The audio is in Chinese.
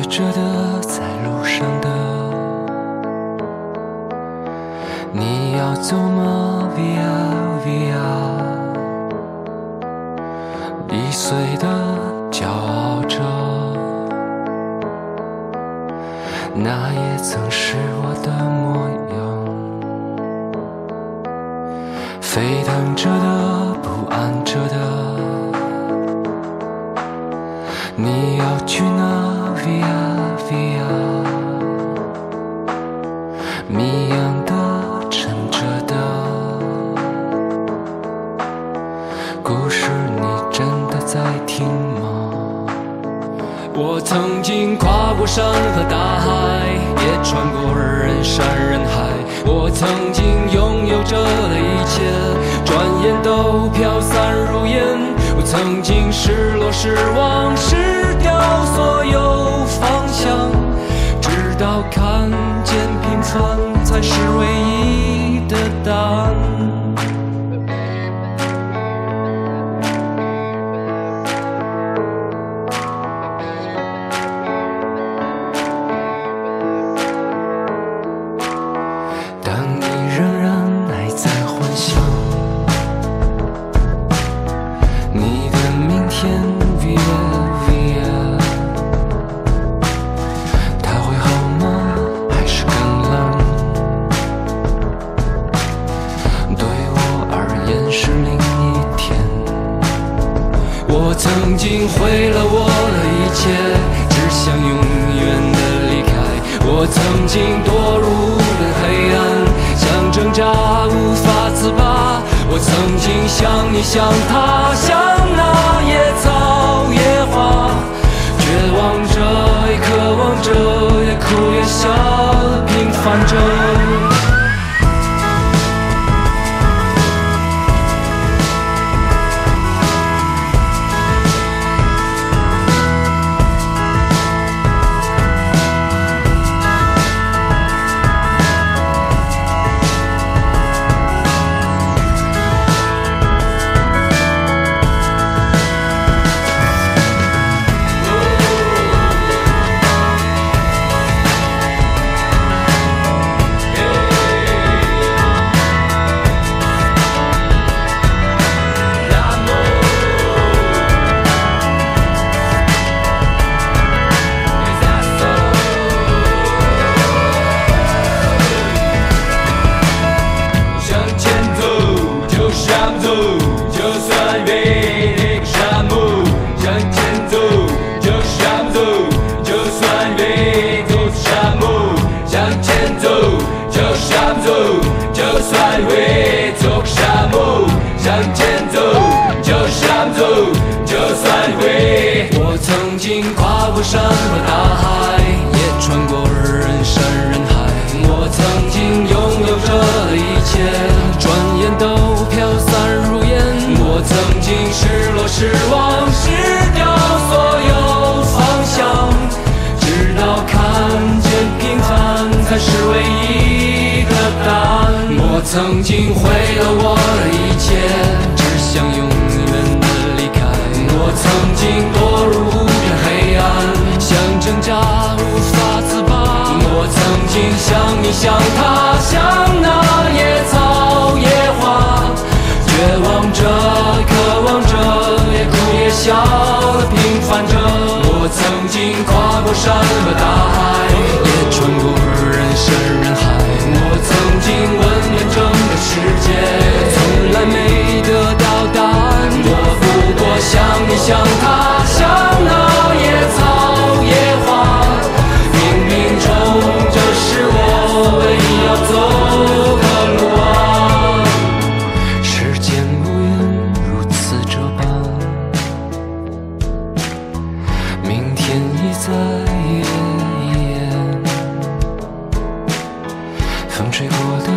着的，在路上的，你要走吗 ？Via Via， 易碎的骄傲着，那也曾是我的模样。沸腾着的，不安着的，你要去哪 ？Via Via， 谜样的，沉着的，故事你真的在听吗？我曾经跨过山和大海，也穿过人山人海。我曾经拥有着的一切，转眼都飘散如烟。我曾经失落失望失掉所有方向，直到看见平凡才是唯一的答案。当你仍然还在幻想你的明天 Via Via， 它会好吗？还是更冷？对我而言是另一天。我曾经毁了我的一切，只想永远的离开。我曾经堕入了黑暗，想挣扎无法自拔。我曾经像你像他，像那野草野花，绝望着也渴望着，也哭也笑平凡着。我曾经跨过山和大海，也穿过人山人海。我曾经拥有着的一切，转眼都飘散如烟。我曾经失落失望失掉所有方向，直到看见平凡才是唯一的答案。我曾经毁了我的一切，只想永远的离开。我曾经堕入这黑暗，想挣扎无法自拔。我曾经像你像他，像那野草野花，绝望着渴望着，也哭也笑的平凡着。我曾经跨过山和大海，也穿过人山人海。我曾经问遍整个世界，从来没得到答案。我不过像你像他，像那野草野花，冥冥中这是我唯一要走的路啊。时间无言如此这般，明天已在眼，风吹过的